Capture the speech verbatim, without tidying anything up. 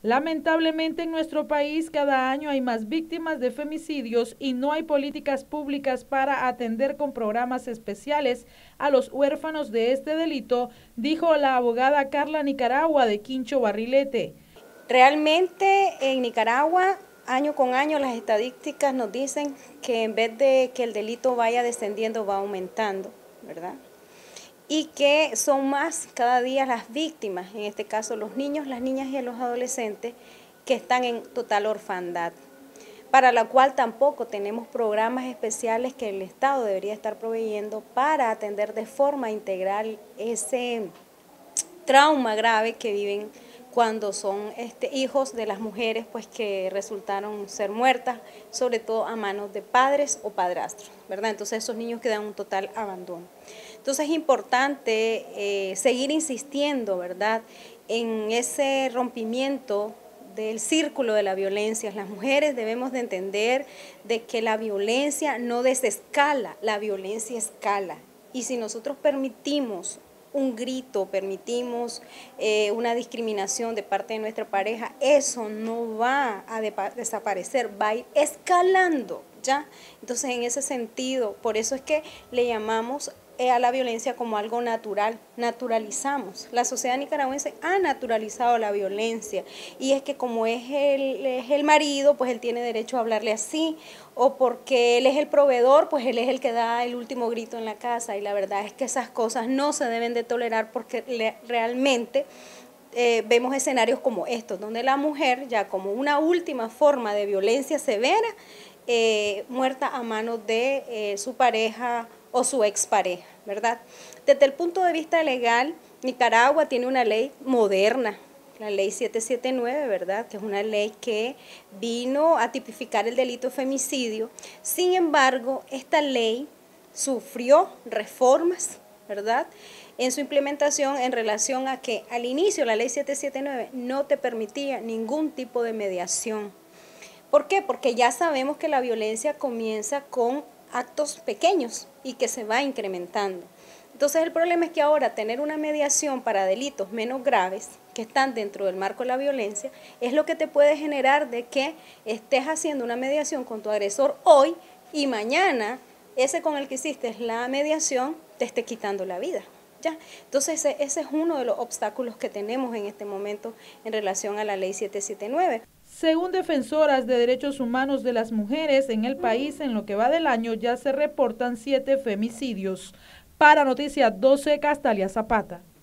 Lamentablemente en nuestro país cada año hay más víctimas de femicidios y no hay políticas públicas para atender con programas especiales a los huérfanos de este delito, dijo la abogada Carla Nicaragua de Quincho Barrilete. Realmente en Nicaragua, año con año, las estadísticas nos dicen que en vez de que el delito vaya descendiendo, va aumentando, ¿verdad? Y que son más cada día las víctimas, en este caso los niños, las niñas y los adolescentes que están en total orfandad, para la cual tampoco tenemos programas especiales que el Estado debería estar proveyendo para atender de forma integral ese trauma grave que viven cuando son este, hijos de las mujeres pues que resultaron ser muertas, sobre todo a manos de padres o padrastros, ¿verdad? Entonces esos niños quedan en un total abandono. Entonces es importante eh, seguir insistiendo, ¿verdad?, en ese rompimiento del círculo de la violencia. Las mujeres debemos de entender de que la violencia no desescala, la violencia escala. Y si nosotros permitimos un grito, permitimos eh, una discriminación de parte de nuestra pareja, eso no va a de desaparecer, va a ir escalando, ¿ya? Entonces, en ese sentido, por eso es que le llamamos eh, a la violencia como algo natural, naturalizamos. La sociedad nicaragüense ha naturalizado la violencia y es que como es el, es el marido, pues él tiene derecho a hablarle así, o porque él es el proveedor, pues él es el que da el último grito en la casa, y la verdad es que esas cosas no se deben de tolerar porque le, realmente eh, vemos escenarios como estos, donde la mujer ya como una última forma de violencia severa, eh, muerta a manos de eh, su pareja o su expareja, ¿verdad? Desde el punto de vista legal, Nicaragua tiene una ley moderna, la ley siete siete nueve, ¿verdad?, que es una ley que vino a tipificar el delito de femicidio. Sin embargo, esta ley sufrió reformas, ¿verdad?, en su implementación en relación a que al inicio la ley siete siete nueve no te permitía ningún tipo de mediación. ¿Por qué? Porque ya sabemos que la violencia comienza con actos pequeños y que se va incrementando. Entonces el problema es que ahora tener una mediación para delitos menos graves que están dentro del marco de la violencia es lo que te puede generar de que estés haciendo una mediación con tu agresor hoy y mañana ese con el que hiciste la mediación te esté quitando la vida. ¿Ya? Entonces ese, ese es uno de los obstáculos que tenemos en este momento en relación a la ley siete siete nueve. Según defensoras de derechos humanos de las mujeres en el país, en lo que va del año ya se reportan siete femicidios. Para Noticias doce, Castalia Zapata.